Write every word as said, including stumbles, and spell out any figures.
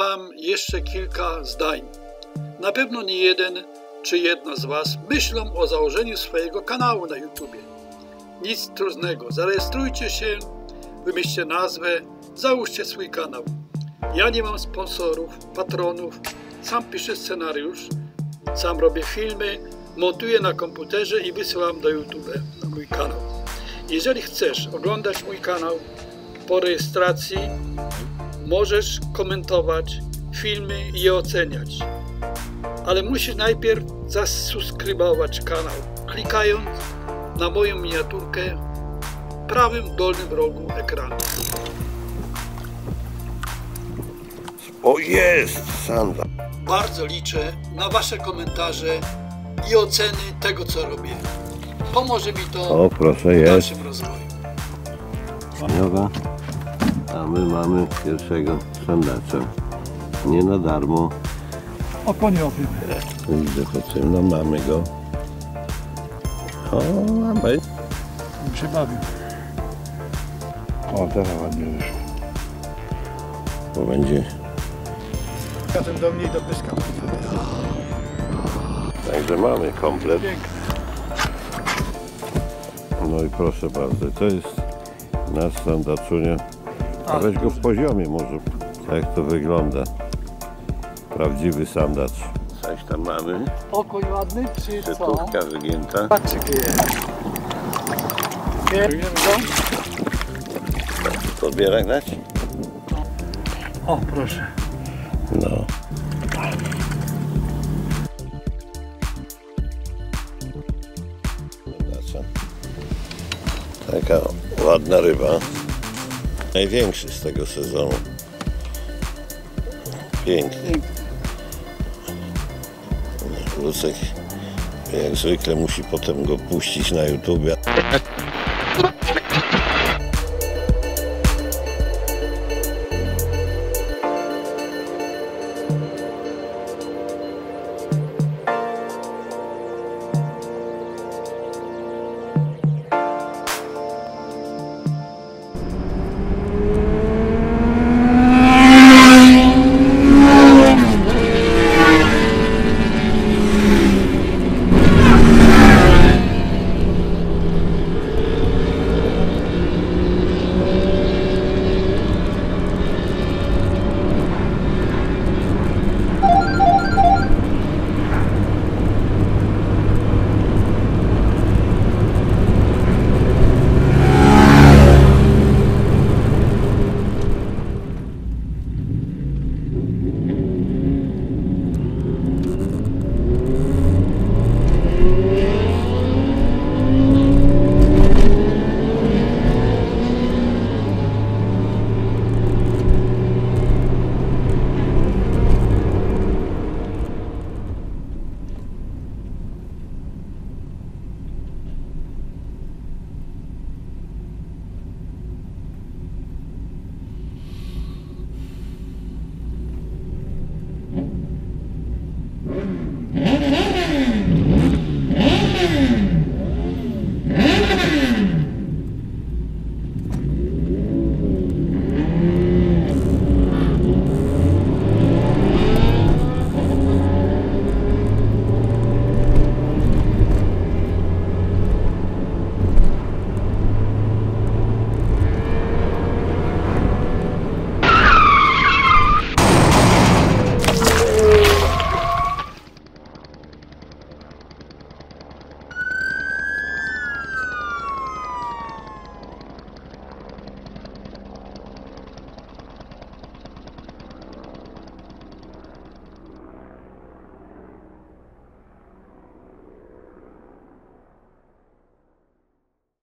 Wam jeszcze kilka zdań. Na pewno nie jeden czy jedna z Was myślą o założeniu swojego kanału na YouTubie. Nic trudnego, zarejestrujcie się, wymyślcie nazwę, załóżcie swój kanał. Ja nie mam sponsorów, patronów, sam piszę scenariusz, sam robię filmy, montuję na komputerze i wysyłam do YouTube na mój kanał. Jeżeli chcesz oglądać mój kanał po rejestracji, możesz komentować filmy i je oceniać. Ale musisz najpierw zasubskrybować kanał, klikając na moją miniaturkę w prawym dolnym rogu ekranu. O, jest sanda. Bardzo liczę na Wasze komentarze i oceny tego, co robię. Pomoże mi to O, proszę, w jest. dalszym rozwoju. Dobra. A my mamy pierwszego sandacza. Nie na darmo. O, poniowym. Widzę po czym, no mamy go. O, mamy. Się bawił. O, teraz ładnie wyszło. Bo będzie. Potem do mnie i do pyska. Także mamy komplet. Pięknie. No i proszę bardzo, to jest nasz sandaczunia. A weź go w poziomie może, jak to wygląda. Prawdziwy sandacz. Coś tam mamy. Pokój ładny, czy co? Setówka wygięta. Patrzyk jest. Wiemy go? Podbierak dać? O, proszę. No. Taka ładna ryba. Największy z tego sezonu. Piękny. Lucek jak zwykle musi potem go puścić na YouTube.